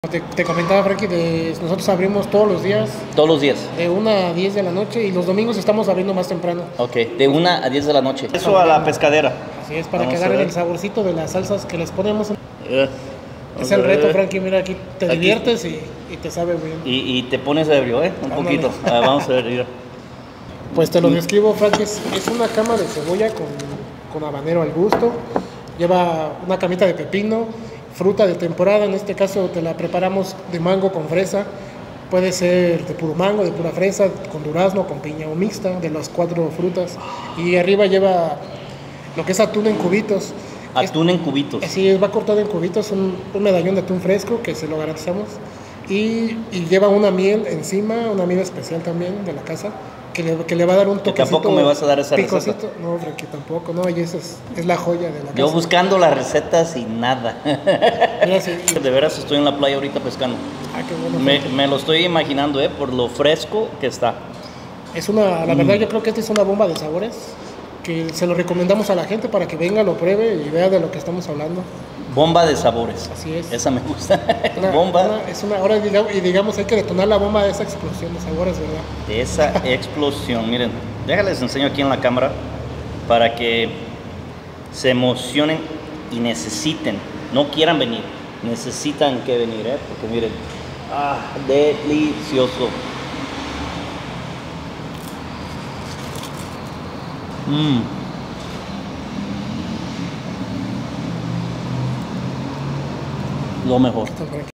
Te comentaba, Frankie, nosotros abrimos todos los días. Todos los días. De 1 a 10 de la noche y los domingos estamos abriendo más temprano. Ok, de 1 a 10 de la noche. Eso a la pescadera. Así es, para Vamos que a agarren ver. el saborcito de las salsas que les ponemos. Vamos Es a el reto, ver. Frankie, mira, aquí te Aquí. diviertes y te sabe bien. Y te pones ebrio, Un Ándale. poquito. Vamos a ver, mira. Pues te lo describo, Frankie, es una cama de cebolla con habanero al gusto. Lleva una camita de pepino, fruta de temporada, en este caso te la preparamos de mango con fresa. Puede ser de puro mango, de pura fresa, con durazno, con piña o mixta, de las 4 frutas. Y arriba lleva lo que es atún en cubitos. Atún en cubitos. Así va cortado en cubitos, un medallón de atún fresco que se lo garantizamos. Y lleva una miel encima, una miel especial también de la casa, que le va a dar un toquecito. tampoco me vas a dar esa picosito. receta. No, Frankie, tampoco, no, y esa es la joya de la casa. Yo buscando las recetas y nada. Mira, sí. De veras estoy en la playa ahorita pescando. Ah, qué bueno, Frankie. Me lo estoy imaginando, por lo fresco que está. La verdad yo creo que esta es una bomba de sabores, que se lo recomendamos a la gente para que venga, lo pruebe y vea de lo que estamos hablando. Bomba de sabores. Así es. Esa me gusta. Bomba. Ahora digamos hay que detonar la bomba de esa explosión de sabores, ¿verdad? De esa explosión. Miren, déjales enseño aquí en la cámara para que se emocionen y necesiten, no quieran venir, necesitan que venir, porque miren, delicioso. Lo mejor. Esto, Frankie.